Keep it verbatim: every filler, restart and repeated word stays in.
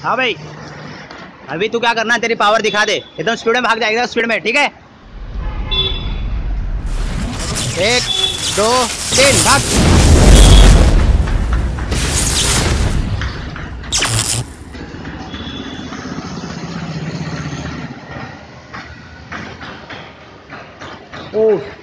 हाँ भाई, अभी तू क्या करना है, तेरी पावर दिखा दे, एकदम स्पीड में भाग जाएगा, स्पीड में, ठीक है। एक दो तीन भाग। ओह